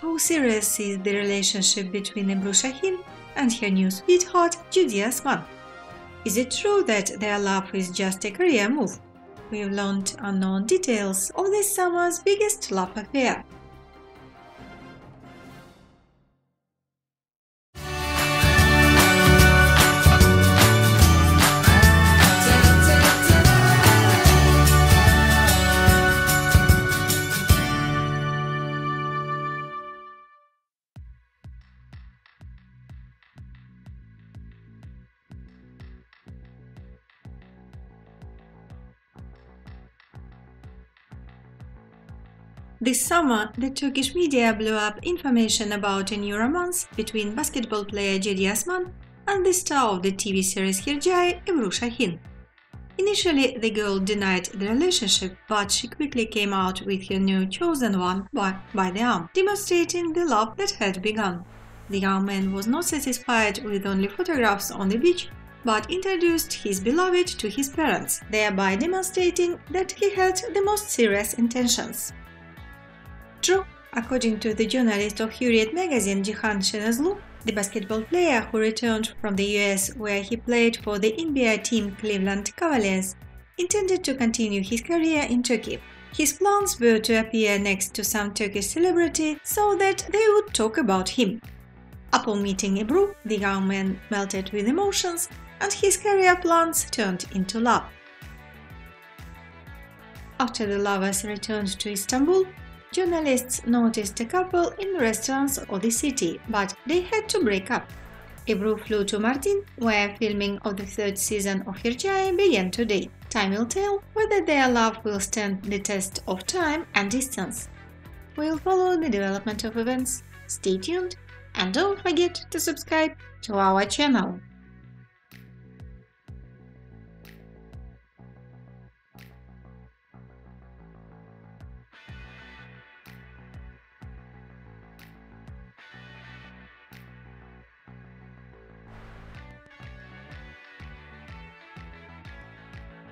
how serious is the relationship between Ebru Şahin and her new sweetheart Judi Osman? Is it true that their love is just a career move? We've learned unknown details of this summer's biggest love affair. This summer, the Turkish media blew up information about a new romance between basketball player Judi Osman and the star of the TV series Hercai, Ebru Şahin. Initially, the girl denied the relationship, but she quickly came out with her new chosen one by the arm, demonstrating the love that had begun. The young man was not satisfied with only photographs on the beach, but introduced his beloved to his parents, thereby demonstrating that he had the most serious intentions. True, according to the journalist of Hurriyet magazine Cihan Şenazlu, the basketball player who returned from the US where he played for the NBA team Cleveland Cavaliers intended to continue his career in Turkey. His plans were to appear next to some Turkish celebrity so that they would talk about him. Upon meeting Ebru, the young man melted with emotions and his career plans turned into love. After the lovers returned to Istanbul, journalists noticed a couple in restaurants of the city, but they had to break up. Ebru flew to Mardin, where filming of the third season of Hercai began today. Time will tell whether their love will stand the test of time and distance. We'll follow the development of events. Stay tuned and don't forget to subscribe to our channel.